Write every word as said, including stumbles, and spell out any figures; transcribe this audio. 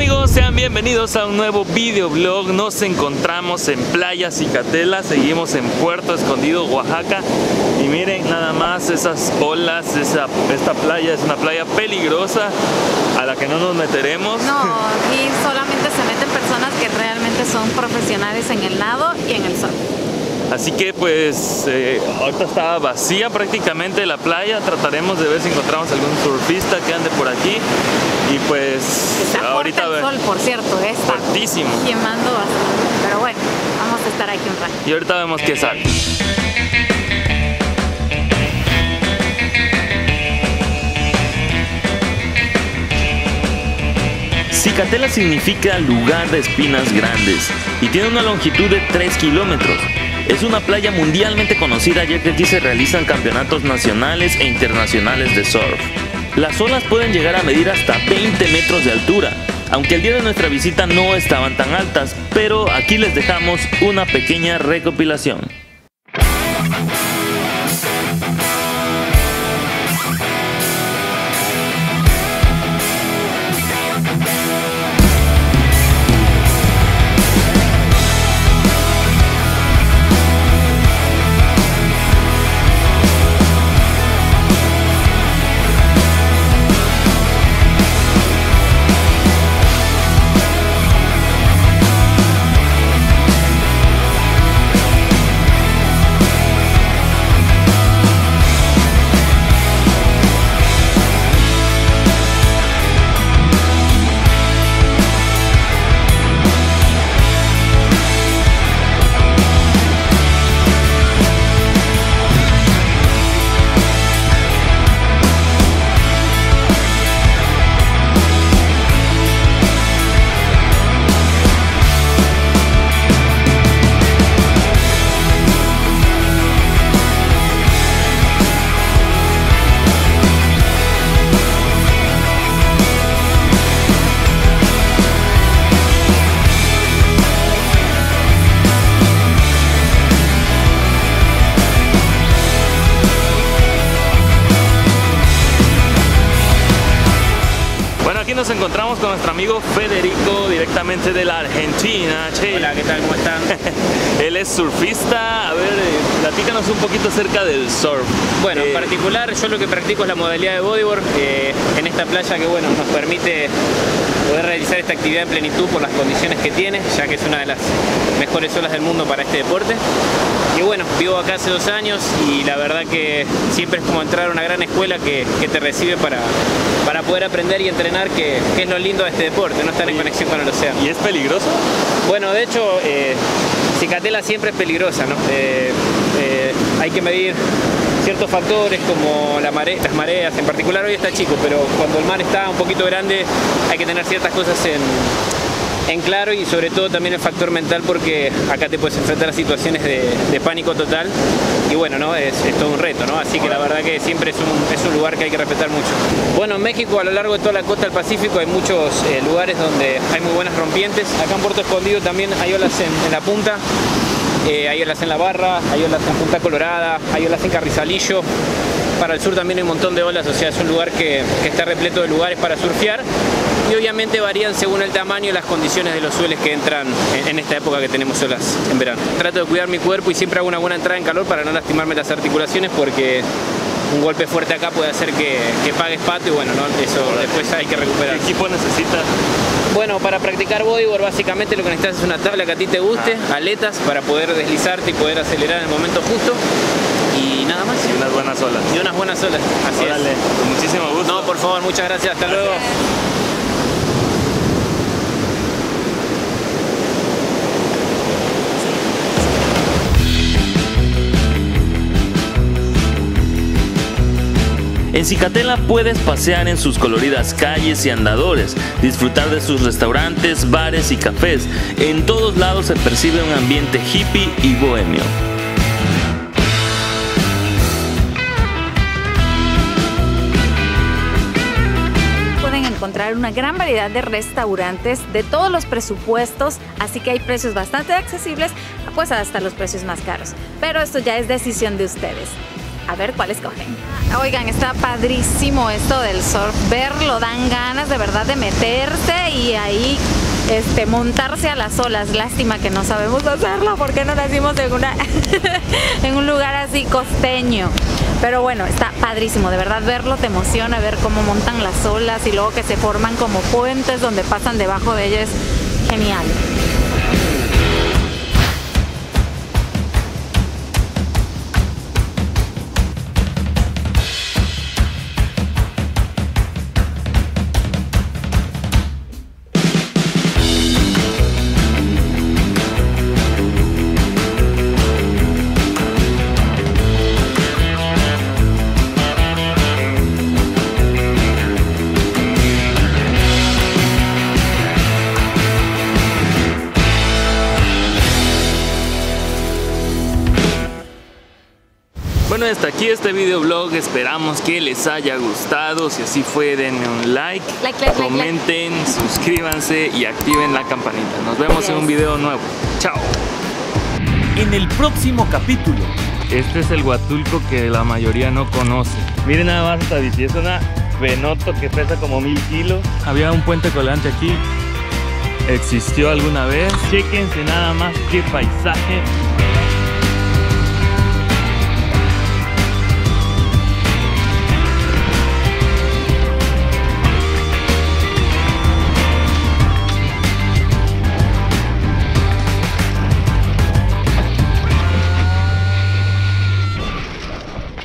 amigos? Sean bienvenidos a un nuevo videoblog. Nos encontramos en Playa Cicatela, seguimos en Puerto Escondido, Oaxaca. Y miren nada más esas olas, esa, esta playa es una playa peligrosa a la que no nos meteremos. No, aquí solamente se meten personas que realmente son profesionales en el nado y en el surf. Así que pues eh, ahorita está vacía prácticamente la playa. Trataremos de ver si encontramos algún surfista que ande por aquí. Y pues está ahorita el sol, por cierto, está fuertísimo, quemando bastante. Pero bueno, vamos a estar aquí un rato. Y ahorita vemos qué sale. Cicatela significa lugar de espinas grandes y tiene una longitud de tres kilómetros. Es una playa mundialmente conocida ya que aquí se realizan campeonatos nacionales e internacionales de surf. Las olas pueden llegar a medir hasta veinte metros de altura, aunque el día de nuestra visita no estaban tan altas, pero aquí les dejamos una pequeña recopilación. Nos encontramos con nuestro amigo Federico directamente de la Argentina. Che. Hola, ¿qué tal? ¿Cómo están? Él es surfista. A ver, platícanos un poquito acerca del surf. Bueno, eh, en particular yo lo que practico es la modalidad de bodyboard eh, en esta playa que bueno nos permite poder realizar esta actividad en plenitud por las condiciones que tiene, ya que es una de las mejores olas del mundo para este deporte. Y bueno, vivo acá hace dos años y la verdad que siempre es como entrar a una gran escuela que, que te recibe para, para poder aprender y entrenar, que, que es lo lindo de este deporte, no estar en conexión con el océano. ¿Y es peligroso? Bueno, de hecho, eh, Cicatela siempre es peligrosa, ¿no? Eh, eh, hay que medir ciertos factores como la mare las mareas, en particular hoy está chico, pero cuando el mar está un poquito grande hay que tener ciertas cosas en... en claro, y sobre todo también el factor mental, porque acá te puedes enfrentar a situaciones de, de pánico total y bueno, ¿no? es, es todo un reto, ¿no? Así que la verdad que siempre es un, es un lugar que hay que respetar mucho. Bueno, en México a lo largo de toda la costa del Pacífico hay muchos eh, lugares donde hay muy buenas rompientes. Acá en Puerto Escondido también hay olas en, en la punta, eh, hay olas en La Barra, hay olas en Punta Colorada, hay olas en Carrizalillo. Para el sur también hay un montón de olas, o sea, es un lugar que, que está repleto de lugares para surfear. Y obviamente varían según el tamaño y las condiciones de los sueles que entran en, en esta época que tenemos olas en verano. Trato de cuidar mi cuerpo y siempre hago una buena entrada en calor para no lastimarme las articulaciones, porque un golpe fuerte acá puede hacer que, que pagues pato y bueno, ¿no? Eso después hay que recuperar. ¿Qué equipo necesitas? Bueno, para practicar bodyboard básicamente lo que necesitas es una tabla que a ti te guste, ah. aletas para poder deslizarte y poder acelerar en el momento justo. Y nada más. Y unas buenas olas. Y unas buenas olas, así Órale, es. Con muchísimo gusto. No, por favor, muchas gracias. Hasta gracias. luego. En Cicatela puedes pasear en sus coloridas calles y andadores, disfrutar de sus restaurantes, bares y cafés. En todos lados se percibe un ambiente hippie y bohemio. Pueden encontrar una gran variedad de restaurantes de todos los presupuestos, así que hay precios bastante accesibles, pues hasta los precios más caros. Pero esto ya es decisión de ustedes. a ver cuál escogen. Oigan, está padrísimo esto del surf, verlo, dan ganas de verdad de meterse y ahí este, montarse a las olas. Lástima que no sabemos hacerlo porque no nacimos en, una en un lugar así costeño. Pero bueno, está padrísimo, de verdad verlo te emociona, ver cómo montan las olas y luego que se forman como puentes donde pasan debajo de ellas, genial. Bueno, hasta aquí este videoblog, esperamos que les haya gustado. Si así fue, denme un like, like, like comenten, like, like. suscríbanse y activen la campanita. Nos vemos yes. en un video nuevo. Chao. En el próximo capítulo. Este es el Huatulco que la mayoría no conoce. Miren nada más esta bici, es una Venoto que pesa como mil kilos. Había un puente colgante aquí. ¿Existió alguna vez? Chéquense nada más qué paisaje.